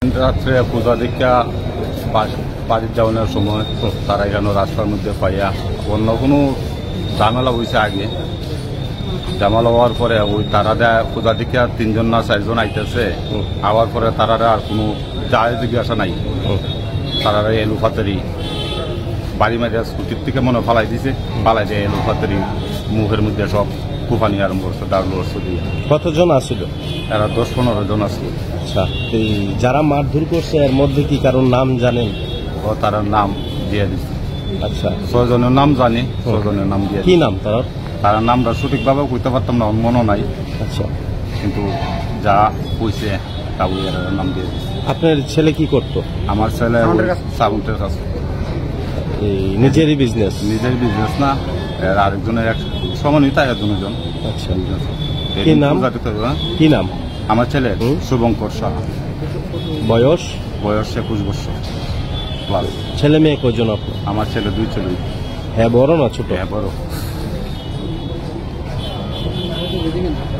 রাত্রে পূজা দীক্ষা বাড়ির যাওয়ানোর সময় তারা এখানে রাস্তার মধ্যে পাইয়া অন্য কোনো ঝামেলা হয়েছে আগে। ঝামেলা হওয়ার পরে ওই তারা দেয় পূজা দীক্ষা 3জন না 4জন আইতেছে। আওয়ার পরে তারা আর কোনো যায় জিজ্ঞাসা নাই। তারা এলুফাতারি বাড়ি মারিয়া স্কুটির থেকে মনে ফালাই দিছে, ফালাই দিয়ে এলুফাতারি মুখের মধ্যে সব কুফানি আরম্ভ করছে, ডাউন করছে দিয়ে। কতজন আসছিল? এরা 10-15 জন আসছিল। আচ্ছা, যারা মারধর করছে এর মধ্যে কি কারোর নাম জানেন? ও তার নাম দিয়ে দিচ্ছে। আচ্ছা, 6 জনের নাম জানি, 6 জনের নাম দিয়ে। কি নাম তার? তার নামটা সঠিকভাবে কইতে পারতাম না, মনে নাই। আচ্ছা, কিন্তু যা কইছে তা এর নাম দিয়ে দিচ্ছে। আপনার ছেলে কি করতো? আমার ছেলে সাবুন্টের কাজ। নিজেরই বিজনেস? নিজের বিজনেস না, এর আরেকজনের এক সমানই তাই দুজন। আচ্ছা, কি নাম? কি নাম আমার ছেলে? শুভঙ্কর সাহা। বয়স? বয়স 21 বছর প্লাস। ছেলে মেয়ে কয়জন আপনার? আমার ছেলে 2 ছেলে। হ্যাঁ, বড় না ছোট? হ্যাঁ, বড়।